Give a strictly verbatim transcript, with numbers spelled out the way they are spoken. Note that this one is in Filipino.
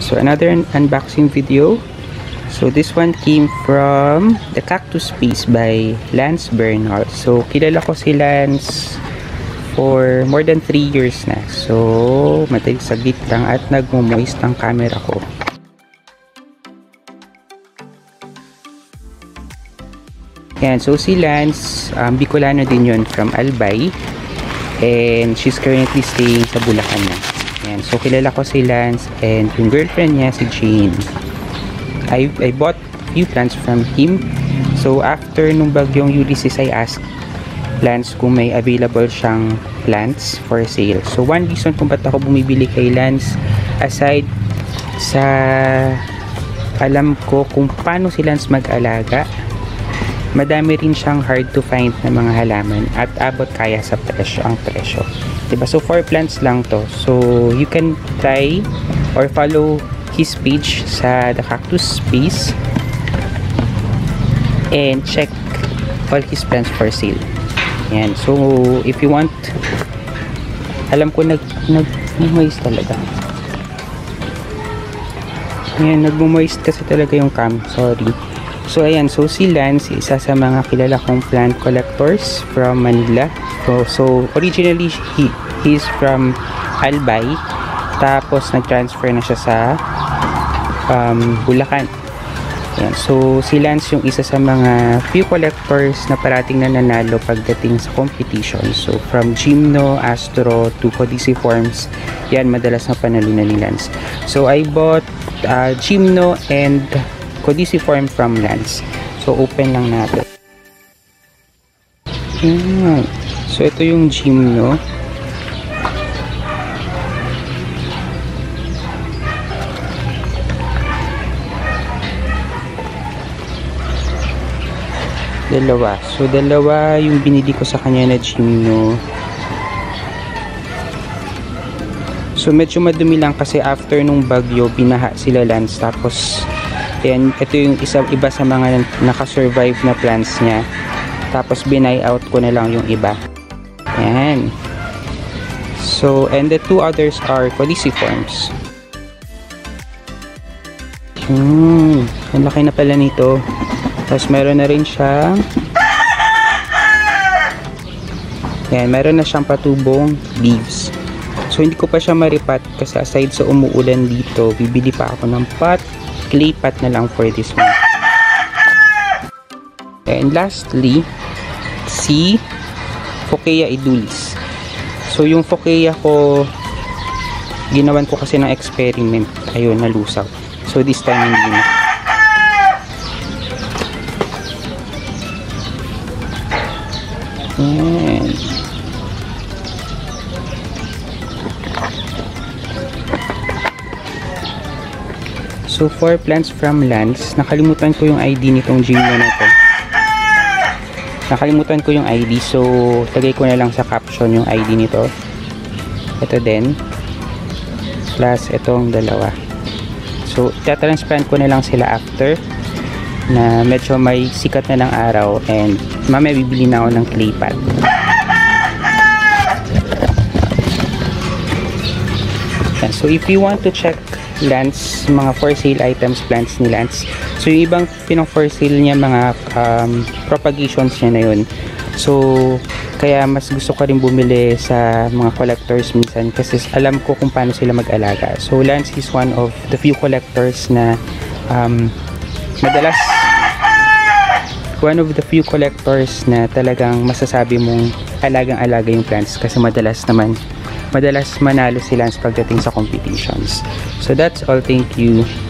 So another un unboxing video. So this one came from The Cactus Space by Lance Bernal. So kilala ko si Lance for more than three years na. So matagal saglit lang at nagmo-moist ang camera ko. Yan, so si Lance, um, Bicolano din yun, from Albay. And she's currently staying sa Bulacan na. Yan, so kilala ko si Lance and yung girlfriend niya si Jane. I, I bought few plants from him. So after nung bagyong Ulysses, I asked Lance kung may available siyang plants for sale. So one reason kung ba't ako bumibili kay Lance, aside sa alam ko kung paano si Lance mag-alaga, madami rin siyang hard to find na mga halaman at abot kaya sa presyo ang presyo. Diba? So four plants lang to. So you can try or follow his page sa The Cactus Space and check all his plants for sale. Yan. So if you want, alam ko nag nag-moist talaga. Yan, nag-moist kasi talaga yung cam. Sorry. So ayan, so si Lance, isa sa mga kilala kong plant collectors from Manila. So, so originally he he's from Albay, tapos nag-transfer na siya sa um, Bulacan. Ayan, so si Lance yung isa sa mga few collectors na parating nananalo pagdating sa competition. So from Gymno, Astro to Codiciforms, yan madalas na panalunan ni Lance. So I bought uh, Gymno and Codiciform from Lance. So open lang natin. Ayan. So ito yung Gymno. Dalawa. So dalawa yung binili ko sa kanya na Gymno. So medyo madumi lang kasi after nung bagyo binaha sila Lance, tapos ayan, ito yung isa, iba sa mga nakasurvive na plants niya. Tapos binay out ko na lang yung iba. Ayan. So, and the two others are Codiciforms. Hmm, ang laki na pala nito. Tapos meron na rin siya. Ayan, meron na siyang patubong leaves. So, hindi ko pa siya maripat kasi aside sa umuulan dito, bibili pa ako ng pot. Clay pot na lang for this one. And lastly, si Phocaea edulis. So yung Phocaea ko, ginawan ko kasi ng experiment. Ayun, nalusaw. So this time hindi na. Ayan. So, four plants from Lance. Nakalimutan ko yung I D nitong Gymno na to. Nakalimutan ko yung I D. So, tagay ko na lang sa caption yung I D nito. Ito din. Plus, itong dalawa. So, itatransplant ko na lang sila after na medyo may sikat na ng araw. And, mamaya bibili na ako ng clay pot. So, if you want to check Lance, mga for sale items, plants ni Lance. So, yung ibang pinong for sale niya, mga um, propagations niya na yun. So, kaya mas gusto ko rin bumili sa mga collectors minsan kasi alam ko kung paano sila mag-alaga. So, Lance is one of the few collectors na um, madalas one of the few collectors na talagang masasabi mong alagang-alaga yung plants kasi madalas naman madalas manalo sila pagdating sa competitions. So that's all. Thank you.